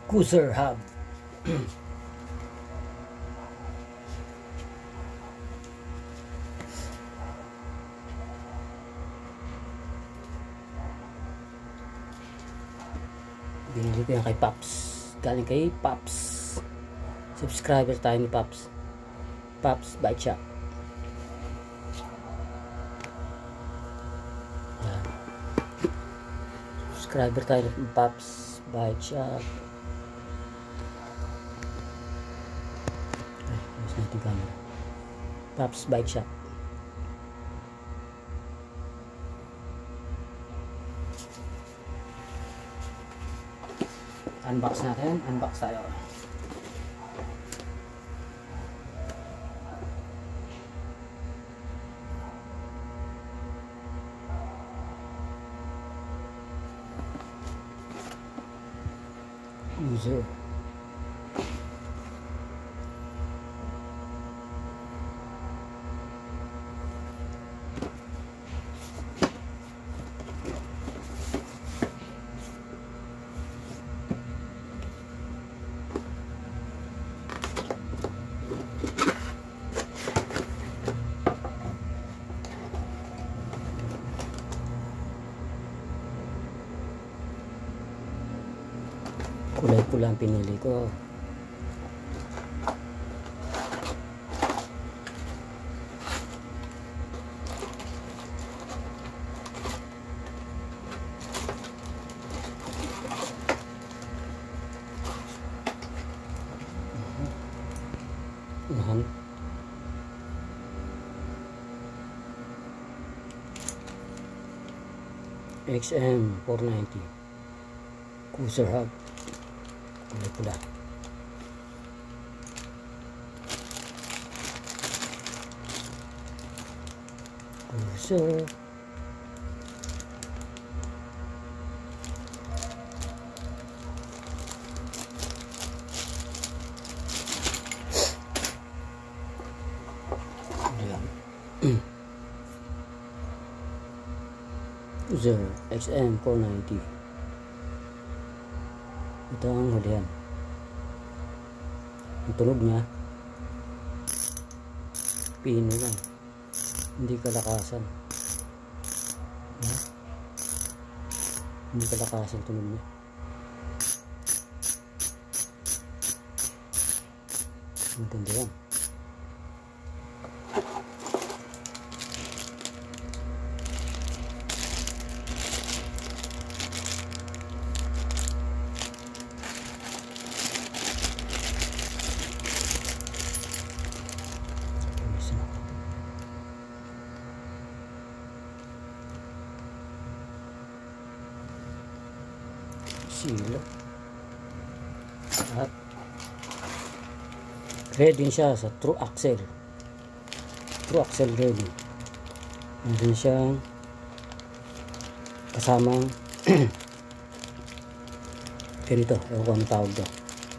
Cruiser hub. Binili ko yan kay Pops. Galing kay Pops. Subscriber tayo ni Pops. Pops Bike Shop. Yan. Subscriber tayo ni Pops Bike Shop. Ay, ayos natin camera. Pops Bike Shop. Unbox natin. Unbox tayo. User. Kulay pula ang pinili ko. XM 490 Cruiser hub. Kulay pula. Cruiser. Cruiser XM 490. Ito ang hulihan. Ang tunog niya pino lang, hindi kalakasan. Hindi kalakasan tunog niya. Matindi yan. Silo. At ready siya sa true axle. True axle ready. Meron siyang kasamang ganito. Ewan ko anong tawag daw.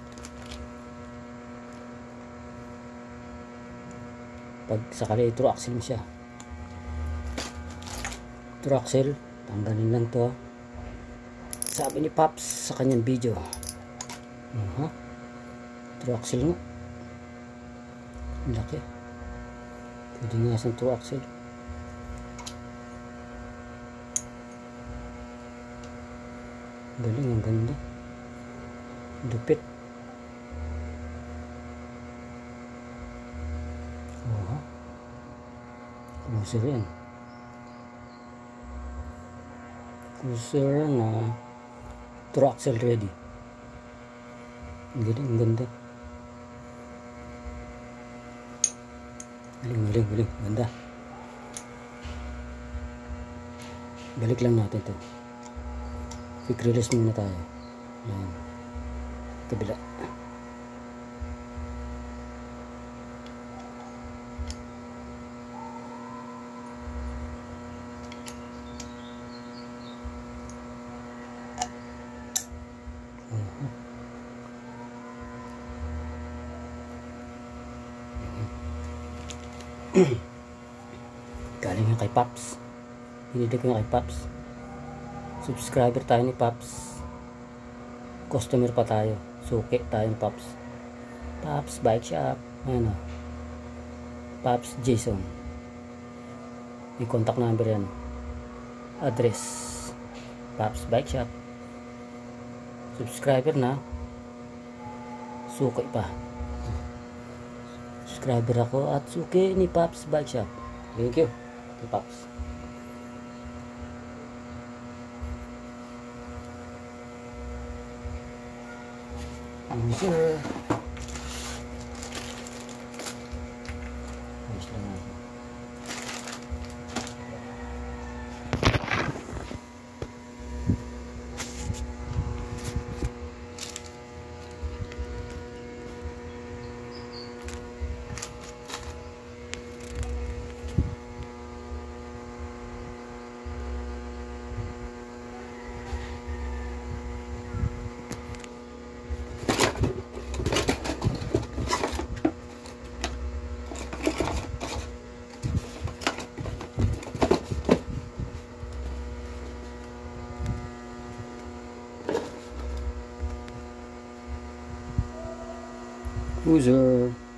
Pag sakali true axle siya. True axle. Tanggalin lang to. Sabi ni Pops sa kanyang video. True axle nga. Laki. Pwede nga sa true axle. Galing, ang ganda. Lupit. Cruiser yan. Cruiser na true axle ready. Galing, ang ganda. Galing. Ganda. Balik lang natin to. Quick release muna tayo. Yan. Kabila. Galing nga kay Pops. Pinili ko nga kay Pops. Subscriber tayo ni Pops. Customer pa tayo. Suki tayong Pops. Pops Bike Shop. Ayan o. Pops Jason. Yung contact number yan. Address. Pops Bike Shop. Subscriber na. Suki pa. Subscriber ako at suki ni Pops Bike Shop. Thank you. Pops. Sir. Ayos lang natin. User.